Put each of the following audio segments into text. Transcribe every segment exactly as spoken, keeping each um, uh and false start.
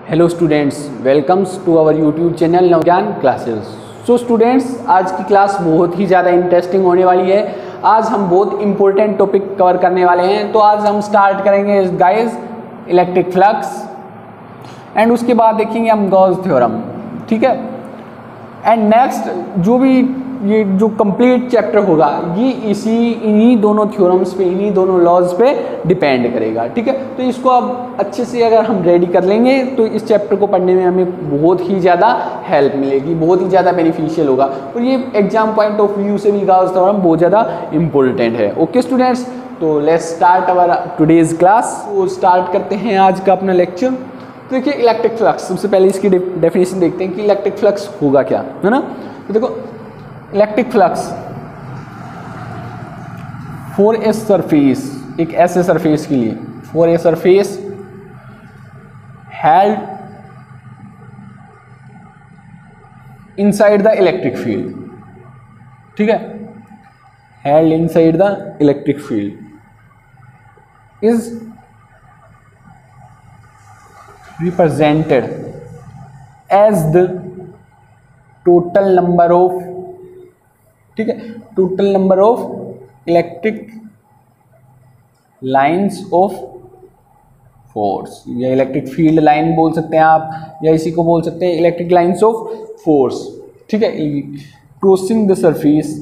Hello students, welcomes to our YouTube channel Navgyan classes. So students, आज की class बहुत ही ज़्यादा इंटरेस्टिंग होने वाली है। आज हम बहुत इंपॉर्टेंट टॉपिक कवर करने वाले हैं। तो आज हम स्टार्ट करेंगे गाइस इलेक्ट्रिक फ्लक्स, एंड उसके बाद देखेंगे हम गॉस थ्योरम, ठीक है। एंड नेक्स्ट जो भी ये जो कंप्लीट चैप्टर होगा ये इसी इन्हीं दोनों थ्योरम्स पे, इन्हीं दोनों लॉज पे डिपेंड करेगा, ठीक है। तो इसको अब अच्छे से अगर हम रेडी कर लेंगे तो इस चैप्टर को पढ़ने में हमें बहुत ही ज़्यादा हेल्प मिलेगी, बहुत ही ज़्यादा बेनिफिशियल होगा। और ये एग्जाम पॉइंट ऑफ व्यू से भी गॉस थ्योरम बहुत ज़्यादा इंपॉर्टेंट है। ओके स्टूडेंट्स, तो let's start our today's class. वो स्टार्ट करते हैं आज का अपना लेक्चर। तो देखिए इलेक्ट्रिक फ्लक्स, सबसे पहले इसकी डेफिनेशन देखते हैं कि इलेक्ट्रिक फ्लक्स होगा क्या, है ना। तो देखो electric flux for a surface, एक ऐसे सरफेस के लिए, for a surface held inside the electric field, ठीक है, held inside the electric field is represented as the total number of, ठीक है, total number of electric lines of force, या electric field line बोल सकते हैं आप, या इसी को बोल सकते हैं इलेक्ट्रिक लाइंस ऑफ फोर्स, ठीक है, crossing the surface,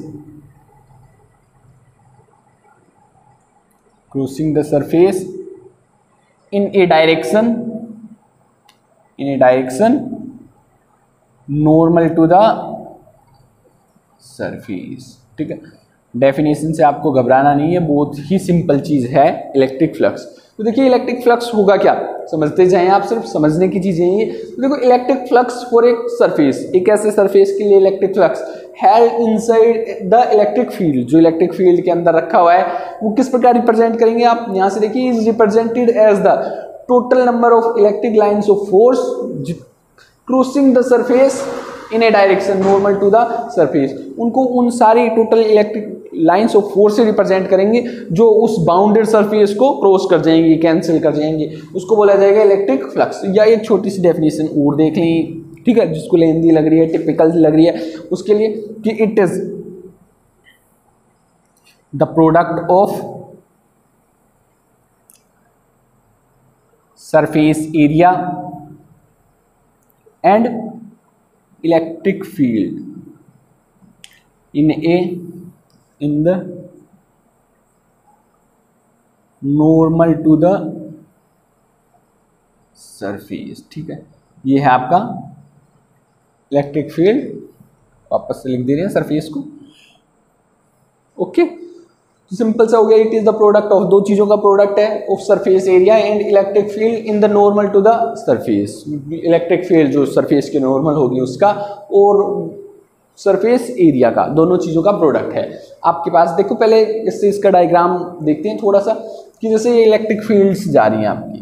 crossing the surface in a direction in a direction normal to the surface, ठीक है। डेफिनेशन से आपको घबराना नहीं है, बहुत ही सिंपल चीज है इलेक्ट्रिक फ्लक्स। तो देखिए इलेक्ट्रिक फ्लक्स होगा क्या, समझते जाएं आप, सिर्फ समझने की चीजें ये। तो देखो इलेक्ट्रिक फ्लक्स फॉर एक सरफेस, एक ऐसे सरफेस के लिए electric flux held inside the electric field, जो इलेक्ट्रिक फील्ड के अंदर रखा हुआ है, वो किस प्रकार रिप्रेजेंट करेंगे आप यहाँ से देखिए, is represented as the total number of electric lines of force crossing the surface in a direction normal to the surface. उनको उन सारी total electric lines of force से रिप्रेजेंट करेंगे जो उस बाउंडेड सरफेस को क्रॉस कर जाएंगे, कैंसिल कर जाएंगे, उसको बोला जाएगा इलेक्ट्रिक फ्लक्स। या एक छोटी सी डेफिनेशन और देख लें, ठीक है, जिसको लेंदी लग रही है, टिपिकल लग रही है उसके लिए, कि it is the product of surface area and electric field in a in the normal to the surface, ठीक है। ये है आपका इलेक्ट्रिक फील्ड, वापस से लिख दे रहे हैं सरफेस को। ओके, सिंपल सा हो गया। It is the product of, दो चीजों का प्रोडक्ट है, of surface area and electric field in the normal to the surface. Electric field जो सरफेस के नॉर्मल होगी उसका, और सरफेस एरिया का, दोनों चीज़ों का प्रोडक्ट है आपके पास। देखो पहले इससे इसका डायग्राम देखते हैं थोड़ा सा, कि जैसे ये इलेक्ट्रिक फील्ड्स जा रही हैं आपकी,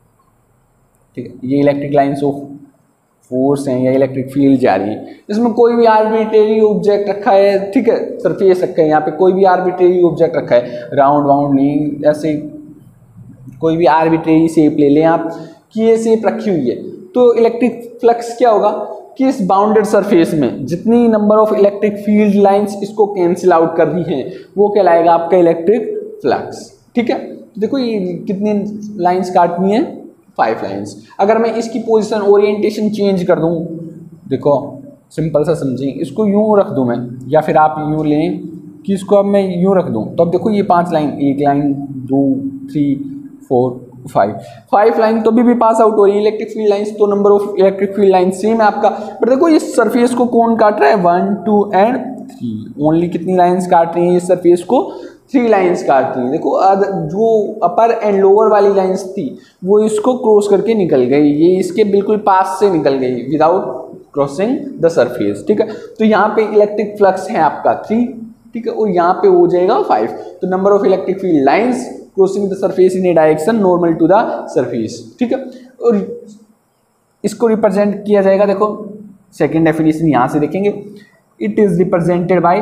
ठीक है, ये इलेक्ट्रिक लाइंस ऑफ फोर्स हैं या इलेक्ट्रिक फील्ड जा रही है। इसमें कोई भी आर्बिट्रेरी ऑब्जेक्ट रखा है, ठीक है, सरफेस रखा है, यहाँ पे कोई भी आर्बिट्रेरी ऑब्जेक्ट रखा है, राउंड वाउंड नहीं, ऐसे कोई भी आर्बिट्रेरी शेप ले लें आप, कि ये शेप रखी हुई है। तो इलेक्ट्रिक फ्लक्स क्या होगा कि इस बाउंडेड सरफेस में जितनी number of electric field lines इसको कैंसिल आउट कर दी हैं, वो कहलाएगा आपका इलेक्ट्रिक फ्लक्स, ठीक है। तो देखो ये कितनी लाइंस काटनी है, फाइव लाइंस। अगर मैं इसकी पोजीशन ओरिएंटेशन चेंज कर दूं, देखो सिंपल सा समझें, इसको यूं रख दूं मैं, या फिर आप यूं लें कि इसको अब मैं यूं रख दूं, तो अब देखो ये पांच लाइन, एक लाइन, दो, three, four, five, five line तो अभी भी पास आउट हो रही है इलेक्ट्रिक फील्ड लाइंस। तो number of electric field line same है आपका, पर देखो इस सरफेस को कौन काट रहा है, one, two and three. Only कितनी लाइंस काट रही हैं इस सरफेस को, थ्री लाइंस काट रही हैं। देखो जो अपर एंड लोअर वाली लाइंस थी वो इसको क्रॉस करके निकल गई, ये इसके बिल्कुल पास से निकल गई विदाउट क्रॉसिंग द सरफेस, ठीक है। तो यहाँ पे इलेक्ट्रिक फ्लक्स है आपका थ्री, ठीक है, और यहाँ पे हो जाएगा फाइव। तो number of electric field lines crossing the surface in a direction normal to the surface, ठीक है। और इसको रिप्रेजेंट किया जाएगा, देखो सेकेंड डेफिनेशन यहां से देखेंगे, it is represented by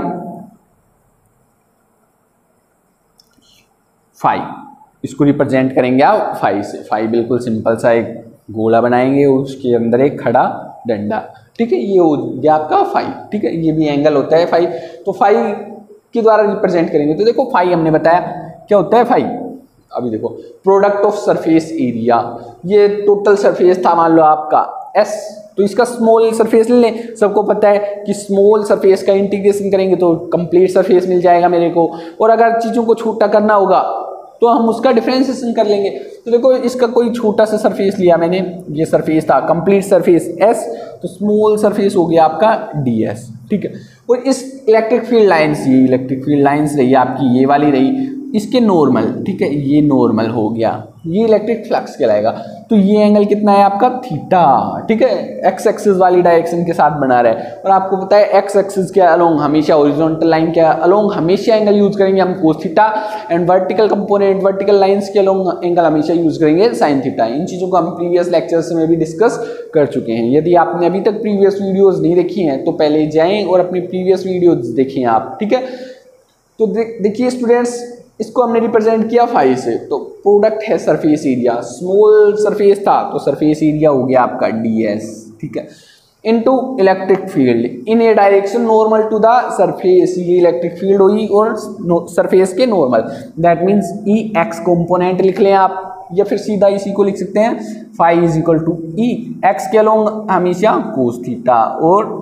five, इसको रिप्रेजेंट करेंगे आप फाइव से। फाइव बिल्कुल सिंपल सा एक गोला बनाएंगे, उसके अंदर एक खड़ा डंडा, ठीक है, ये हो गया आपका फाइव, ठीक है, ये भी एंगल होता है फाइव, तो फाइव के द्वारा रिप्रेजेंट करेंगे। तो देखो फाइव हमने बताया क्या होता है फाइव। अभी देखो प्रोडक्ट ऑफ सरफेस एरिया, ये टोटल सरफेस था मान लो आपका एस, तो इसका स्मॉल सरफेस ले लें। सबको पता है कि स्मॉल सरफेस का इंटीग्रेशन करेंगे तो कंप्लीट सरफेस मिल जाएगा मेरे को, और अगर चीज़ों को छोटा करना होगा तो हम उसका डिफरेंशिएशन कर लेंगे। तो देखो इसका कोई छोटा सा सरफेस लिया मैंने, ये सरफेस था कंप्लीट सरफेस एस, तो स्मॉल सरफेस हो गया आपका डी एस, ठीक है। और इस इलेक्ट्रिक फील्ड लाइन्स, ये इलेक्ट्रिक फील्ड लाइन्स रही आपकी, ये वाली रही, इसके नॉर्मल, ठीक है, ये नॉर्मल हो गया, ये इलेक्ट्रिक फ्लक्स कहलाएगा। तो ये एंगल कितना है आपका थीटा, ठीक है, एक्स एक्सिस वाली डायरेक्शन के साथ बना रहा है। और आपको पता है एक्स एक्सिस के अलोंग हमेशा हॉरिजॉन्टल लाइन के अलोंग हमेशा एंगल यूज करेंगे हम cos theta, and vertical component vertical lines के अलोंग एंगल हमेशा यूज करेंगे साइन थीटा। इन चीज़ों को हम प्रीवियस लेक्चर्स में भी डिस्कस कर चुके हैं। यदि आपने अभी तक प्रीवियस वीडियोज़ नहीं देखी हैं तो पहले जाएँ और अपनी प्रीवियस वीडियोज़ देखें आप, ठीक है। तो देखिए स्टूडेंट्स, इसको हमने रिप्रेजेंट किया फाइव से, तो प्रोडक्ट है सरफेस एरिया, स्मॉल सरफेस था तो सरफेस एरिया हो गया आपका डी एस, ठीक है, into electric field in a direction normal to the surface, ये इलेक्ट्रिक फील्ड हुई और सरफेस के normal, that means E X component लिख लें आप, या फिर सीधा इसी को लिख सकते हैं five is equal to E X के अलोंग हमेशा कोस थीटा और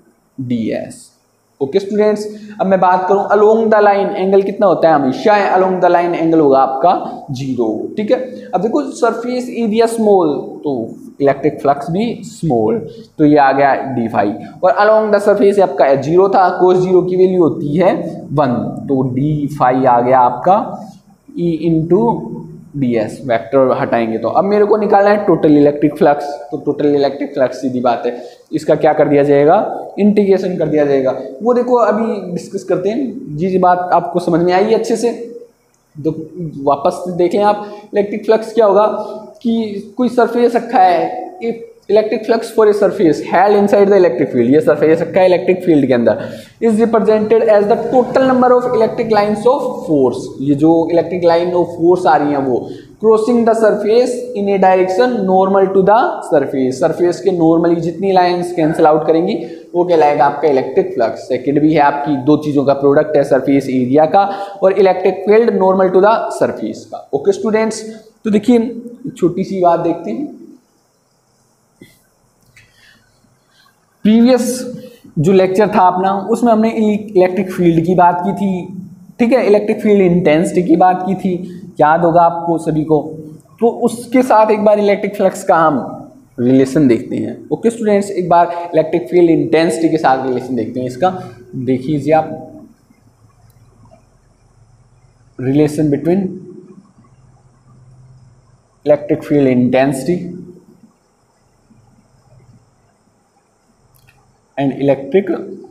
डी एस। ओके स्टूडेंट्स, अब मैं बात करूं अलोंग द लाइन एंगल कितना होता है, हमेशा अलोंग द लाइन एंगल होगा आपका जीरो, ठीक है। अब देखो सरफेस एरिया स्मॉल तो इलेक्ट्रिक फ्लक्स भी स्मॉल, तो ये आ गया डी फाइव, और अलोंग द सरफेस आपका जीरो था, कोस जीरो की वैल्यू होती है वन, तो डी फाइव आ गया आपका E into D S, vector हटाएंगे तो अब मेरे को निकालना है टोटल इलेक्ट्रिक फ्लक्स। तो टोटल इलेक्ट्रिक फ्लक्स सीधी बात है, इसका क्या कर दिया जाएगा, इंटीग्रेशन कर दिया जाएगा। वो देखो अभी डिस्कस करते हैं, जी जी बात आपको समझ में आई अच्छे से, तो वापस देख लें आप। इलेक्ट्रिक फ्लक्स क्या होगा कि कोई सरफेस रखा है, if electric flux for a surface held inside the electric field, ये सरफेस रखा है इलेक्ट्रिक फील्ड के अंदर, is represented as the total number of electric lines of force, ये जो इलेक्ट्रिक लाइन ऑफ फोर्स आ रही हैं वो crossing the surface in a direction normal to the surface, surface के नॉर्मली जितनी लाइंस कैंसिल आउट करेंगी वो कहलाएगा आपका इलेक्ट्रिक फ्लक्स। सेकेंड भी है आपकी, दो चीज़ों का प्रोडक्ट है, सरफेस एरिया का और electric field normal to the surface का। ओके स्टूडेंट्स, तो देखिए छोटी सी बात देखते हैं, प्रीवियस जो लेक्चर था अपना उसमें हमने इलेक्ट्रिक फील्ड की बात की थी, ठीक है, इलेक्ट्रिक फील्ड इंटेंसिटी की बात की थी, याद होगा आपको सभी को। तो उसके साथ एक बार इलेक्ट्रिक फ्लक्स का हम रिलेशन देखते हैं। ओके स्टूडेंट्स, एक बार इलेक्ट्रिक फील्ड इंटेंसिटी के साथ रिलेशन देखते हैं इसका। देखिए आप, relation between electric field intensity and electric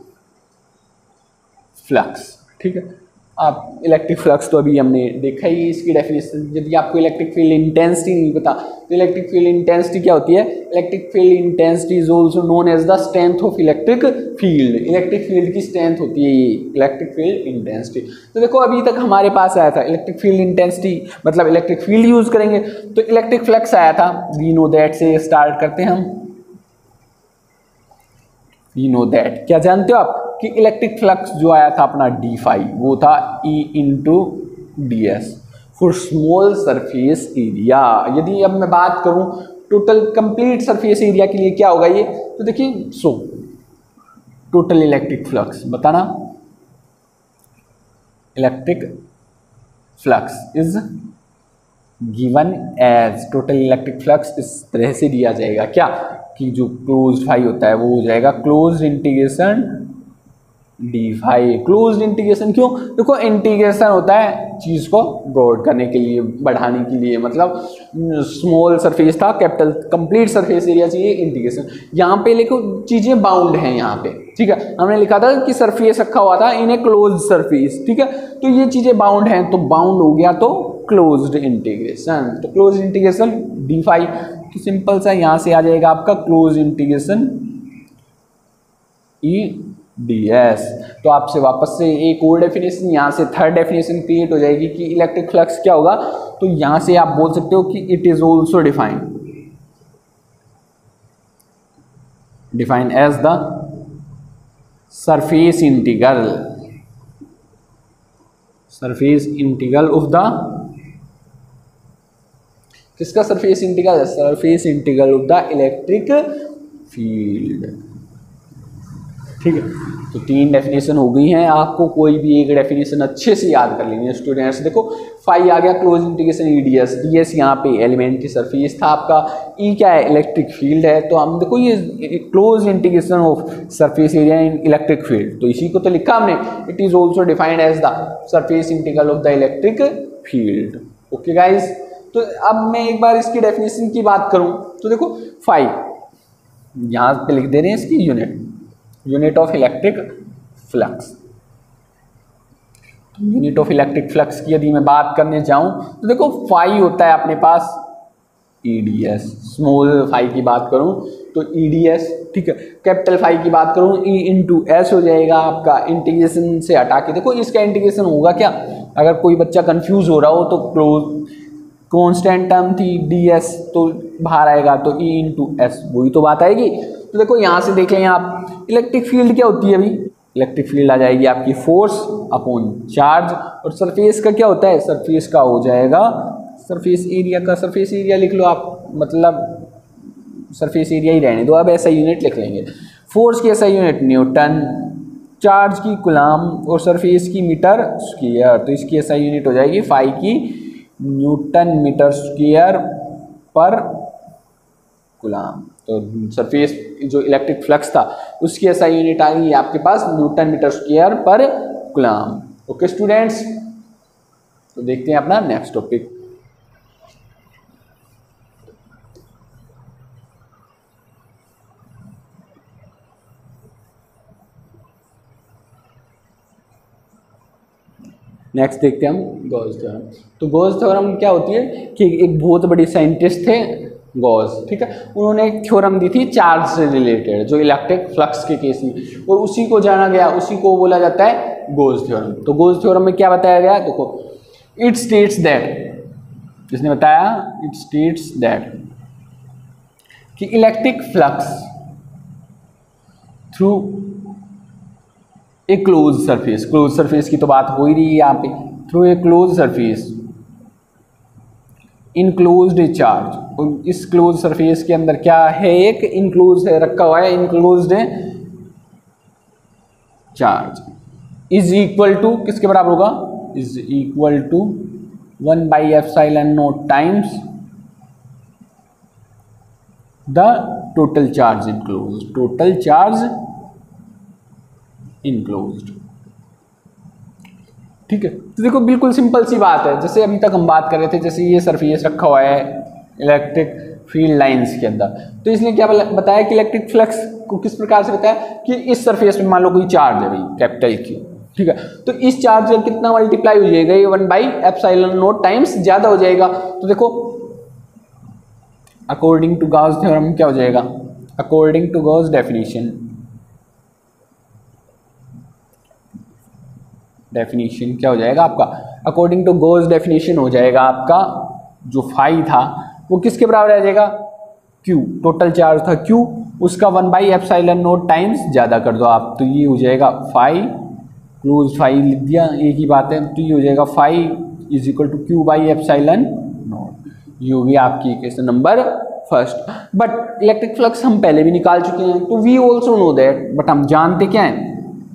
flux, ठीक है। आप इलेक्ट्रिक फ्लक्स तो अभी हमने देखा ही इसकी डेफिनेशन। यदि आपको इलेक्ट्रिक फील्ड इंटेंसिटी नहीं पता तो इलेक्ट्रिक फील्ड इंटेंसिटी क्या होती है, electric field intensity is also known as the strength of electric field, electric field की स्ट्रेंथ होती है ये इलेक्ट्रिक फील्ड इंटेंसिटी। तो देखो अभी तक हमारे पास आया था इलेक्ट्रिक फील्ड इंटेंसिटी मतलब इलेक्ट्रिक फील्ड यूज करेंगे, तो इलेक्ट्रिक फ्लक्स आया था, वी नो दैट से स्टार्ट करते हैं हम। वी नो दैट, क्या जानते हो आप कि इलेक्ट्रिक फ्लक्स जो आया था अपना डी फाइव वो था E into D S for small surface area. यदि अब मैं बात करूं टोटल कंप्लीट सरफेस एरिया के लिए क्या होगा ये, तो देखिए सो टोटल इलेक्ट्रिक फ्लक्स बताना, electric flux is given as, total electric flux इस तरह से दिया जाएगा क्या कि जो क्लोज फाई होता है वो हो जाएगा close integration D five. Close integration क्यों, देखो इंटीग्रेशन होता है चीज़ को ब्रॉड करने के लिए, बढ़ाने के लिए, मतलब स्मॉल सरफेस था कैपिटल कंप्लीट सरफेस एरिया चाहिए इंटीग्रेशन। यहाँ पे देखो चीज़ें बाउंड हैं यहाँ पे, ठीक है, हमने लिखा था कि सरफेस रखा हुआ था इन ए क्लोज सरफेस, ठीक है, तो ये चीज़ें बाउंड हैं तो बाउंड हो गया तो क्लोज्ड इंटीग्रेशन, तो क्लोज इंटीग्रेशन डी फाइव, तो सिंपल सा यहाँ से आ जाएगा आपका close integration E D S. तो आपसे वापस से एक और डेफिनेशन, यहाँ से थर्ड डेफिनेशन क्रिएट हो जाएगी कि इलेक्ट्रिक फ्लक्स क्या होगा, तो यहाँ से आप बोल सकते हो कि it is also defined, define as the surface integral, surface integral of the, किसका surface integral? Surface integral of the electric field. ठीक है, तो तीन डेफिनेशन हो गई हैं। आपको कोई भी एक डेफिनेशन अच्छे से याद कर लेनी है स्टूडेंट्स। देखो फाई आ गया क्लोज इंटीग्रेशन ईडीएस, डीएस यहाँ पे एलिमेंट्री सरफेस था आपका, ई क्या है? इलेक्ट्रिक फील्ड है। तो हम देखो ये close integration of surface area in electric field, तो इसी को तो लिखा हमने, it is also defined as the surface integral of the electric field. Okay guys, तो अब मैं एक बार इसकी डेफिनेशन की बात करूँ तो देखो फाई यहाँ पे लिख दे रहे हैं इसकी unit, unit of electric flux. Unit of electric flux की यदि मैं बात करने जाऊं तो देखो फाई होता है अपने पास ईडीएस, स्मॉल फाई की बात करूं तो ईडीएस, ठीक है। कैपिटल फाई की बात करूं ई इंटू एस हो जाएगा आपका, इंटीग्रेशन से हटा के देखो इसका इंटीग्रेशन होगा क्या, अगर कोई बच्चा कंफ्यूज हो रहा हो तो क्लोज कॉन्स्टेंट टर्म थी डीएस तो बाहर आएगा तो ई इंटू एस, वही तो बात आएगी। तो देखो यहाँ से देख लें आप, इलेक्ट्रिक फील्ड क्या होती है अभी, इलेक्ट्रिक फील्ड आ जाएगी आपकी फोर्स अपॉन चार्ज, और सरफेस का क्या होता है? सरफेस का हो जाएगा, सरफेस एरिया का, सरफेस एरिया लिख लो आप, मतलब सरफेस एरिया ही रहने दो, अब ऐसा यूनिट लिख लेंगे। फोर्स की ऐसा यूनिट न्यूटन, चार्ज की कूलम और सरफेस की मीटर स्क्वायर, तो इसकी ऐसा यूनिट हो जाएगी फाई की न्यूटन मीटर स्क्वायर पर कूलम। तो सरफेस जो इलेक्ट्रिक फ्लक्स था उसकी ऐसा यूनिट आ गई आपके पास न्यूटन मीटर स्क्वायर पर कूलम। ओके स्टूडेंट्स, तो देखते हैं अपना नेक्स्ट टॉपिक। नेक्स्ट देखते हैं हम गॉस थ्योरम। तो गॉस थ्योरम क्या होती है कि एक बहुत बड़े साइंटिस्ट थे गॉस, ठीक है, उन्होंने एक थ्योरम दी थी चार्ज से रिलेटेड जो इलेक्ट्रिक फ्लक्स के केस में, और उसी को जाना गया, उसी को बोला जाता है गॉस थ्योरम। तो गॉस थ्योरम में क्या बताया गया, देखो इट स्टेट्स दैट, जिसने बताया इट स्टेट्स दैट कि electric flux through a close surface, close surface की तो बात हो ही रही है यहाँ पे, through a close surface enclosed a charge, और इस क्लोज सरफेस के अंदर क्या है, एक इनक्लोज है, रखा हुआ है, इनक्लोज्ड है चार्ज, इज इक्वल टू किसके बराबर होगा, is equal to one by epsilon naught times the total charge enclosed, total charge enclosed, ठीक है। तो देखो बिल्कुल सिंपल सी बात है, जैसे अभी तक हम बात कर रहे थे, जैसे ये सरफेस रखा हुआ है इलेक्ट्रिक फील्ड लाइंस के अंदर, तो इसने क्या बताया कि इलेक्ट्रिक फ्लक्स को किस प्रकार से बताया कि इस सरफेस में मान लो कोई चार्ज है भाई कैपिटल क्यू, ठीक है, तो इस चार्ज का कितना मल्टीप्लाई हो जाएगा, ये one by epsilon naught times ज्यादा हो जाएगा। तो देखो अकॉर्डिंग टू गॉस थ्योरम क्या हो जाएगा, according to Gauss definition, definition क्या हो जाएगा आपका, अकॉर्डिंग टू गॉस डेफिनेशन हो जाएगा आपका जो फाई था वो किसके बराबर आ जाएगा, क्यू, टोटल चार्ज था क्यू, उसका one by epsilon naught times ज़्यादा कर दो आप, तो ये हो जाएगा फाई, क्लोज फाई लिख दिया, एक ही बात है, तो ये हो जाएगा phi is equal to Q by epsilon naught, ये होगी आपकी equation number first. But electric flux हम पहले भी निकाल चुके हैं, तो we also know that, but हम जानते क्या हैं,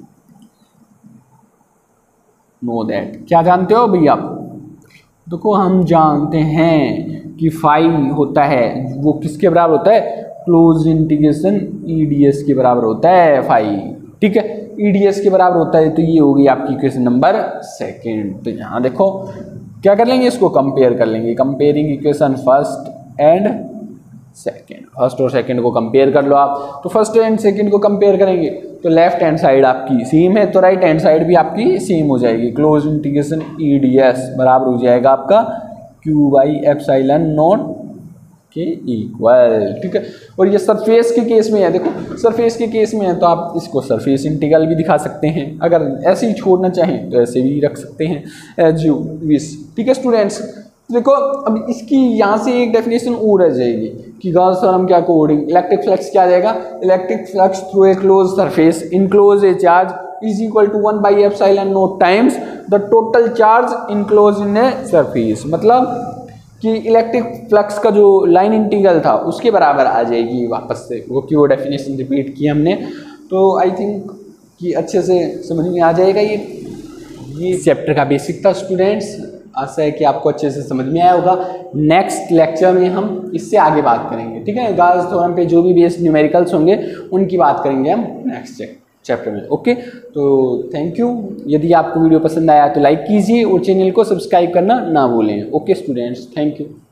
नो दैट, क्या जानते हो भैया, देखो हम जानते हैं कि फाई होता है वो किसके बराबर होता है, क्लोज इंटीग्रेशन ईडीएस के बराबर होता है फाई, ठीक है, ईडीएस के बराबर होता है, तो ये होगी आपकी इक्वेशन नंबर सेकंड। तो यहाँ देखो क्या कर लेंगे, इसको कंपेयर कर लेंगे, comparing equation first and second, first और सेकंड को कंपेयर कर लो आप, तो फर्स्ट एंड सेकंड को कंपेयर करेंगे तो लेफ्ट हैंड साइड आपकी सेम है, तो राइट हैंड साइड भी आपकी सेम हो जाएगी, क्लोज इंटीग्रेशन ईडीएस बराबर हो जाएगा आपका क्यू बाई एप्सिलॉन नॉट के इक्वल, ठीक है। और ये सरफेस के केस में है, देखो सरफेस के केस में है तो आप इसको सरफेस इंटीग्रल भी दिखा सकते हैं, अगर ऐसे ही छोड़ना चाहें तो ऐसे भी रख सकते हैं एज यू विश, ठीक है स्टूडेंट्स। देखो अब इसकी यहाँ से एक डेफिनेशन और रह जाएगी कि गॉस थ्योरम क्या कोडिंग, इलेक्ट्रिक फ्लक्स क्या आ जाएगा, electric flux through a close surface enclose a charge is equal to one by epsilon naught times the total charge enclose in a surface. मतलब कि इलेक्ट्रिक फ्लक्स का जो line integral था उसके बराबर आ जाएगी वापस से, वो कि वो डेफिनेशन रिपीट की हमने। तो आई थिंक कि अच्छे से समझ में आ जाएगा। ये ये चैप्टर का बेसिक था स्टूडेंट्स, आशा है कि आपको अच्छे से समझ में आया होगा। नेक्स्ट लेक्चर में हम इससे आगे बात करेंगे, ठीक है। गॉस थ्योरम पे जो भी बेस्ड न्यूमेरिकल्स होंगे उनकी बात करेंगे हम नेक्स्ट चैप्टर में। ओके, तो थैंक यू। यदि आपको वीडियो पसंद आया तो लाइक कीजिए और चैनल को सब्सक्राइब करना ना भूलें। Okay students, thank you.